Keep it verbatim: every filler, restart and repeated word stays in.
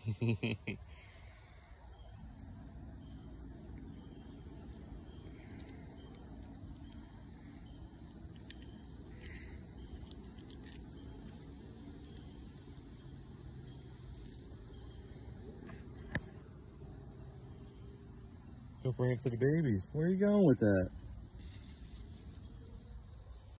Go bring it to the babies. Where are you going with that?